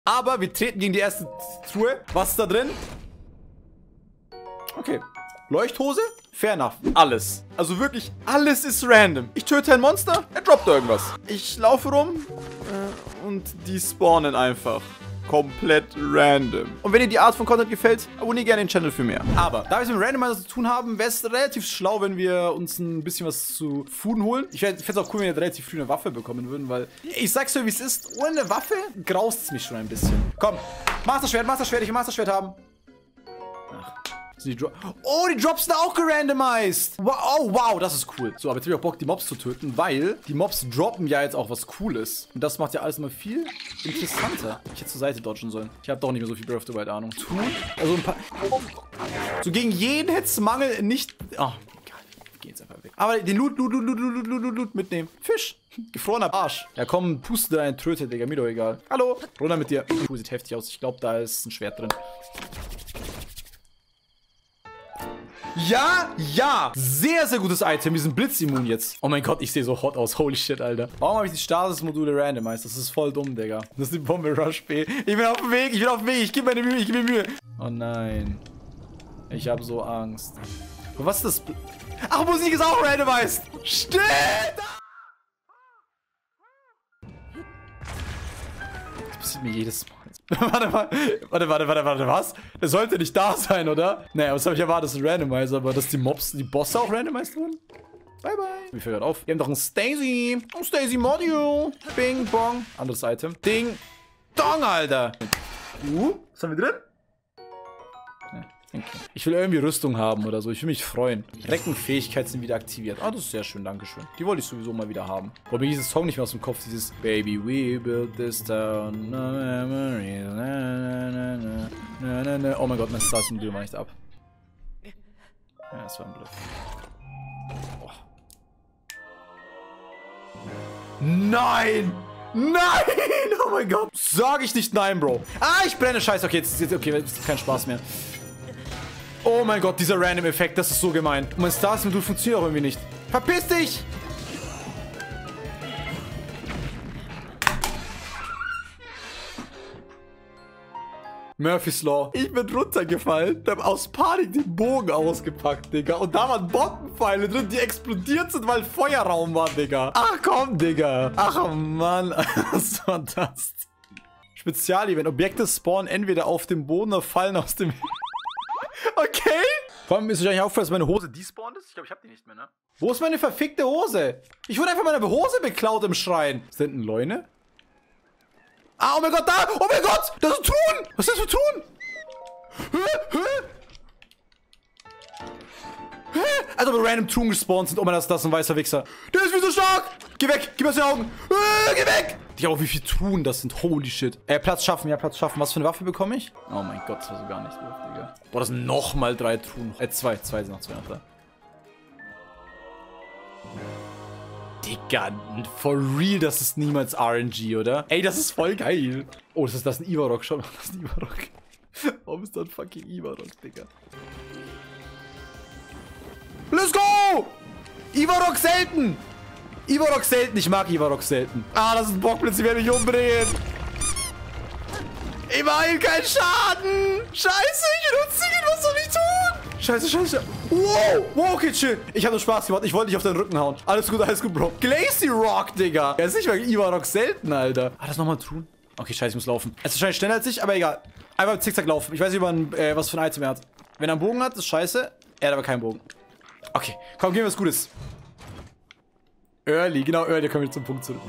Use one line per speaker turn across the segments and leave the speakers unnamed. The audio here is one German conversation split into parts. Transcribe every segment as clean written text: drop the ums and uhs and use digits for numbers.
Aber wir treten gegen die erste Truhe. Was ist da drin? Okay. Leuchthose? Fair enough. Alles. Also wirklich, alles ist random. Ich töte ein Monster, er droppt irgendwas. Ich laufe rum und die spawnen einfach. Komplett random. Und wenn dir die Art von Content gefällt, abonniere gerne den Channel für mehr. Aber da wir es mit Randomizer zu tun haben, wäre es relativ schlau, wenn wir uns ein bisschen was zu Food holen. Ich fände es auch cool, wenn wir relativ früh eine Waffe bekommen würden, weil ich sag's dir, wie es ist. Ohne eine Waffe graust es mich schon ein bisschen. Komm, Masterschwert, Masterschwert, ich will Masterschwert haben. Ach. Die Drops sind auch gerandomized. Wow, oh, wow, das ist cool. So, aber jetzt habe ich auch Bock, die Mobs zu töten, weil die Mobs droppen ja jetzt auch was Cooles. Und das macht ja alles mal viel interessanter. Ich hätte zur Seite dodgen sollen. Ich habe doch nicht mehr so viel Breath of the Wild Ahnung. Also ein paar... So gegen jeden Hetzmangel nicht... Oh, egal. Wir gehen jetzt einfach weg. Aber den Loot mitnehmen. Fisch. Gefrorener Arsch. Ja komm, puste da einen Tröte, Digga. Mir doch egal. Hallo. Runter mit dir. Sieht heftig aus. Ich glaube, da ist ein Schwert drin. Ja, ja. Sehr, sehr gutes Item. Wir sind blitzimmun jetzt. Oh mein Gott, ich sehe so hot aus. Holy shit, Alter. Warum habe ich die Stasis-Module randomized? Das ist voll dumm, Digga. Das ist die Bombe Rush B. Ich bin auf dem Weg, Ich gebe mir Mühe. Oh nein. Ich habe so Angst. Und was ist das? Ach, Musik ist auch randomized. Steht! Das passiert mir jedes Mal. Warte, was? Der sollte nicht da sein, oder? Naja, was habe ich erwartet? Das ist ein Randomizer, aber dass die Bosse auch randomized wurden? Bye, bye. Mir fällt gerade auf. Wir haben doch einen Stacy. Oh, Stacy Module. Bing, bong. Anderes Item. Ding, dong, Alter. Was haben wir drin? Okay. Ich will irgendwie Rüstung haben oder so. Ich will mich freuen. Reckenfähigkeit sind wieder aktiviert. Ah, das ist sehr schön. Dankeschön. Die wollte ich sowieso mal wieder haben. Aber mir dieses Song nicht mehr aus dem Kopf. Dieses Baby, we built this town. No memories. Na. Oh mein Gott, mein Stars-Modul war nicht ab. Ja, das war ein Bluff. Oh. Nein! Nein! Oh mein Gott! Sag ich nicht nein, Bro. Ah, ich brenne. Scheiße. Okay, jetzt ist kein Spaß mehr. Oh mein Gott, dieser Random-Effekt, das ist so gemein. Und mein Stars-Modul funktioniert auch irgendwie nicht. Verpiss dich! Murphy's Law. Ich bin runtergefallen, hab aus Panik den Bogen ausgepackt, Digga. Und da waren Bombenpfeile drin, die explodiert sind, weil Feuerraum war, Digga. Ach komm, Digga. Ach Mann, was war das? Spezialevent. Objekte spawnen entweder auf dem Boden oder fallen aus dem... Okay. Vor allem ist euch eigentlich aufgefallen, dass meine Hose despawned ist? Ich glaube, ich habe die nicht mehr, ne? Wo ist meine verfickte Hose? Ich wurde einfach meine Hose beklaut im Schrein. Ist das ein Leune? Ah, oh mein Gott, da! Oh mein Gott! Das ist Thun! Was ist das für Thun? Also bei random Thun gespawnt sind. Oh mein Gott, das ist ein weißer Wichser. Der ist wie so stark! Geh weg! Gib mir aus den Augen! Geh weg! Die auch wie viel Thun das sind. Holy shit. Platz schaffen, ja, Platz schaffen. Was für eine Waffe bekomme ich? Oh mein Gott, das war so gar nicht doof, Digga. Boah, das sind nochmal 3 Thun. Zwei sind noch 2 noch da. Digga, for real, das ist niemals RNG, oder? Ey, das ist voll geil. Oh, das ist ein Ivarok. Schau mal, das ist ein Ivarok. Warum ist das ein fucking Ivarok, Digga? Let's go! Ivarok selten! Ivarok selten, ich mag Ivarok selten. Ah, das ist ein Bockblitz, die werden mich umbringen. Immerhin kein Schaden! Scheiße, ich benutze ihn, was soll ich tun? Scheiße. Wow, okay, chill. Ich habe nur Spaß gemacht, ich wollte nicht auf deinen Rücken hauen. Alles gut, Bro. Glacy Rock, Digga. Er ist nicht mal Ivarok selten, Alter. Ah, das nochmal tun? Okay, scheiße, ich muss laufen. Er ist wahrscheinlich schneller als ich, aber egal. Einfach zickzack laufen. Ich weiß nicht, was für ein Item er hat. Wenn er einen Bogen hat, ist scheiße. Er hat aber keinen Bogen. Okay, komm, gehen wir was Gutes. Early, genau, Early, kommen wir zum Punkt zurück.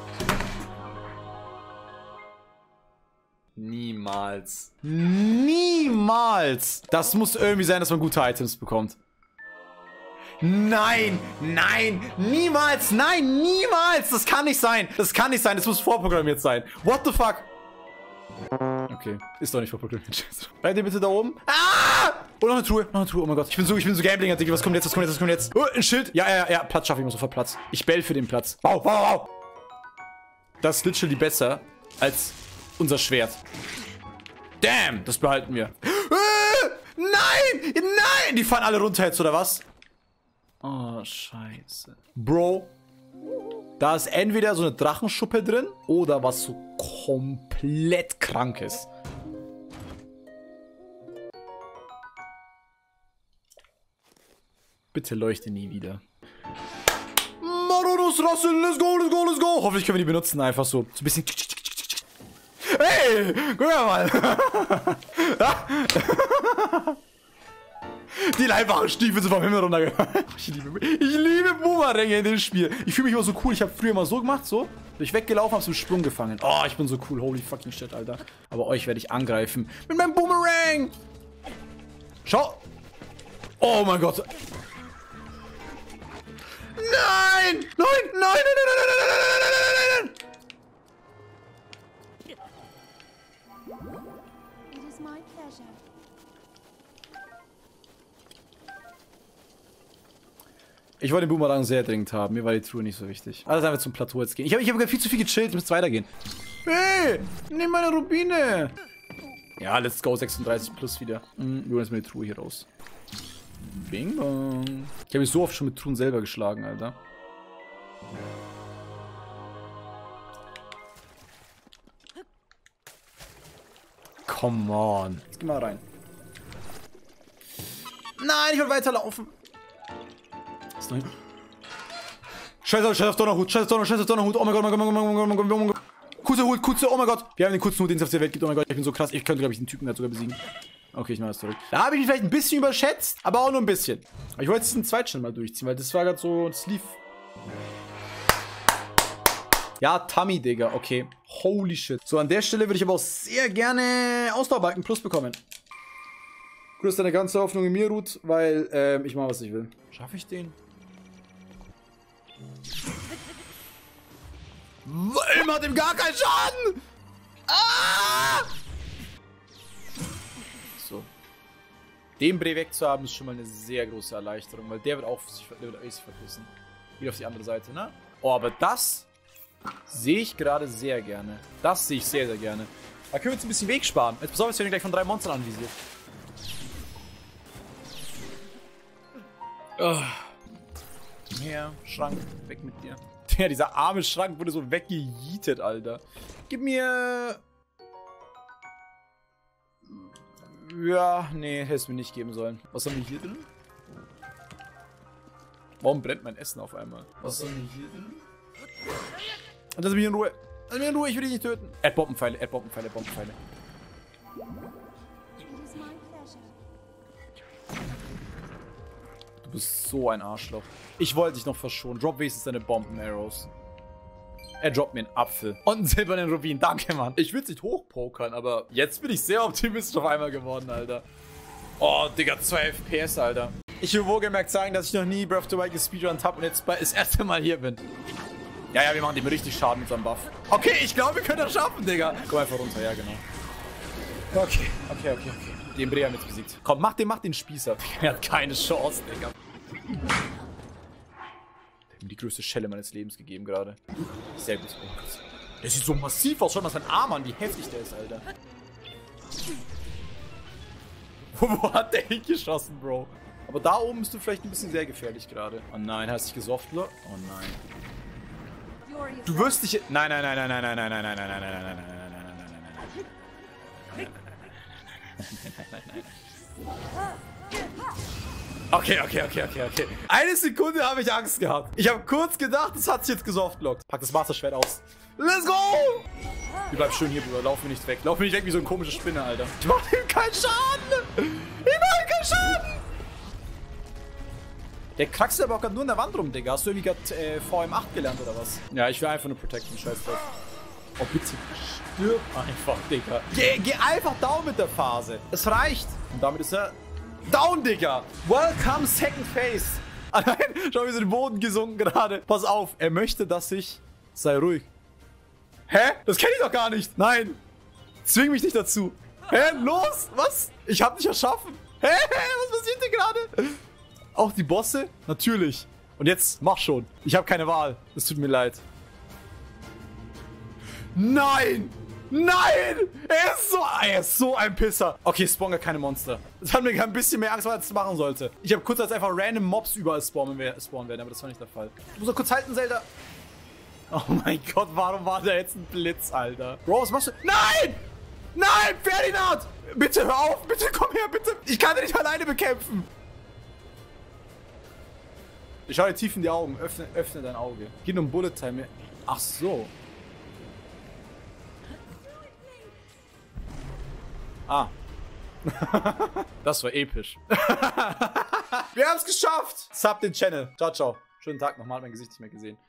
Niemals. Niemals. Das muss irgendwie sein, dass man gute Items bekommt. Nein, niemals, niemals. Das kann nicht sein. Das muss vorprogrammiert sein. What the fuck? Okay, ist doch nicht vorprogrammiert. Bleib dir bitte da oben. Ah! Oh, noch eine Truhe. Oh mein Gott. Ich bin so Gambling, Digga. Was kommt jetzt? Oh, ein Schild. Ja. Platz schaffe ich immer sofort Platz. Ich bell für den Platz. Wow. Das ist literally besser als unser Schwert. Damn, das behalten wir. Nein! Die fallen alle runter jetzt, oder was? Oh, scheiße. Bro, da ist entweder so eine Drachenschuppe drin oder was so komplett krank ist. Bitte leuchte nie wieder. Marodus Rassel, let's go, let's go, let's go. Hoffentlich können wir die benutzen, einfach so. So ein bisschen. Hey, guck mal. Die einfachen Stiefel sind vom Himmel runtergefallen. Ich liebe Boomeränge in dem Spiel. Ich fühle mich immer so cool. Ich habe früher mal so gemacht, so. Bin ich weggelaufen, hab so einen Sprung gefangen. Oh, ich bin so cool. Holy fucking shit, Alter. Aber euch werde ich angreifen. Mit meinem Boomerang. Schau. Oh mein Gott. Nein! Nein! Nein! Nein! Nein! Nein! Nein! Nein! Nein!
It is my pleasure.
Ich wollte den Boomerang sehr dringend haben. Mir war die Truhe nicht so wichtig. Also einfach zum Plateau jetzt gehen. Ich hab viel zu viel gechillt. Ich muss weitergehen. Hey! Nimm meine Rubine! Ja, let's go. 36 plus wieder. Wir holen jetzt mal die Truhe hier raus. Bing bong. Ich habe mich so oft schon mit Truhen selber geschlagen, Alter. Come on. Jetzt geh mal rein. Nein, ich will weiterlaufen. Was ist noch hin? Scheiß auf Donnerhut, scheiß auf Donnerhut. Oh mein Gott, oh mein Gott, oh mein Gott, oh mein Gott, oh mein Gott. Kurze Hut, oh mein Gott. Wir haben den kurzen Hut, den es auf der Welt gibt. Oh mein Gott, ich bin so krass. Ich könnte, glaube ich, den Typen da sogar besiegen. Okay, ich mache das zurück. Da habe ich mich vielleicht ein bisschen überschätzt, aber auch nur ein bisschen. Aber ich wollte jetzt diesen Zweitschnitt mal durchziehen, weil das war gerade so, das lief. Ja, Tummy, Digga, okay. Holy shit. So, an der Stelle würde ich aber auch sehr gerne Ausdauerbalken Plus bekommen. Du hast deine ganze Hoffnung in mir ruht, weil ich mache, was ich will. Schaffe ich den? Wilm hat ihm gar keinen Schaden! Ah! So. Den Bree wegzuhaben ist schon mal eine sehr große Erleichterung, weil der wird auch sich verpissen. Wieder auf die andere Seite, ne? Oh, aber das sehe ich gerade sehr gerne. Das sehe ich sehr, sehr gerne. Da können wir uns ein bisschen Weg sparen. Jetzt pass auf, jetzt werden wir gleich von 3 Monstern anvisiert. Oh. Her, Schrank, weg mit dir. Ja, dieser arme Schrank wurde so weggejietet, Alter. Gib mir... Ja, nee, hättest du mir nicht geben sollen. Was haben wir hier drin? Warum brennt mein Essen auf einmal? Was haben wir hier drin? Lass mich in Ruhe. Lass mich in Ruhe, ich will dich nicht töten. Erdbombenpfeile, Erdbombenpfeile, Erdbombenpfeile. Du bist so ein Arschloch. Ich wollte dich noch verschonen. Drop wenigstens deine Bomben-Arrows. Er droppt mir einen Apfel. Und einen silbernen Rubin. Danke, Mann. Ich will es nicht hochpokern, aber jetzt bin ich sehr optimistisch auf einmal geworden, Alter. Oh, Digga, 2 FPS, Alter. Ich will wohlgemerkt sagen, dass ich noch nie Breath of the Wild gespeedrunnt habe und jetzt das erste Mal hier bin. Ja, ja, wir machen dem richtig Schaden mit so einem Buff. Okay, ich glaube, wir können das schaffen, Digga. Komm einfach runter, ja, genau. Okay. Den Brea haben wir jetzt besiegt. Komm, mach den Spießer. Er hat keine Chance, Digga. Der hat mir die größte Schelle meines Lebens gegeben gerade. Sehr gut. Der sieht so massiv aus. Schau mal sein Arm an, wie heftig der ist, Alter. Wo hat der hingeschossen, Bro? Aber da oben bist du vielleicht ein bisschen sehr gefährlich gerade. Oh nein, hast dich gesoffen, oder? Oh nein. Du wirst dich... Nein. Okay. Eine Sekunde habe ich Angst gehabt. Ich habe kurz gedacht, das hat sich jetzt gesoftlockt. Pack das Master-Schwert aus. Let's go! Wir bleiben schön hier, Bruder. Lauf mir nicht weg. Lauf mir nicht weg wie so ein komischer Spinner, Alter. Ich mach ihm keinen Schaden! Ich mach ihm keinen Schaden! Der kraxelt aber auch gerade nur in der Wand rum, Digga. Hast du irgendwie gerade VM8 gelernt oder was? Ja, ich will einfach nur protecten, scheiß drauf. Oh, bitte. Stirb einfach, Digga. Geh einfach down mit der Phase. Es reicht. Und damit ist er down, Digga. Welcome, second phase. Allein, schau, wie so den Boden gesunken gerade. Pass auf, er möchte, dass ich... Sei ruhig. Hä? Das kenne ich doch gar nicht. Nein. Zwing mich nicht dazu. Hä? Los? Was? Ich hab dich erschaffen. Hä? Was passiert denn gerade? Auch die Bosse? Natürlich. Und jetzt mach schon. Ich habe keine Wahl. Es tut mir leid. Nein! Nein! Er ist so ein Pisser. Okay, spawn gar keine Monster. Das hat mir ein bisschen mehr Angst, was ich machen sollte. Ich habe kurz als einfach random Mobs überall spawnen werden, aber das war nicht der Fall. Du musst doch kurz halten, Zelda. Oh mein Gott, warum war da jetzt ein Blitz, Alter? Bro, was machst du? Nein! Nein, Ferdinand! Bitte hör auf, bitte komm her, bitte. Ich kann dich nicht alleine bekämpfen. Ich schau dir tief in die Augen. Öffne dein Auge. Geht um Bullet Time. Ach so. Ah. Das war episch. Wir haben es geschafft. Sub den Channel. Ciao, ciao. Schönen Tag nochmal. Mein Gesicht nicht mehr gesehen.